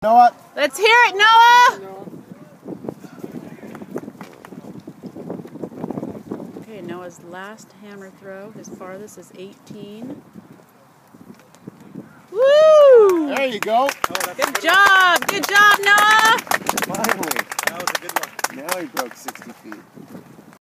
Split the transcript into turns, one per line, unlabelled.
Noah.
Let's hear it, Noah! Okay, Noah's last hammer throw. His farthest is 18. Woo!
There you go.
Good job! Good job, Noah!
Finally.
That was a good one.
Now he broke 60 feet.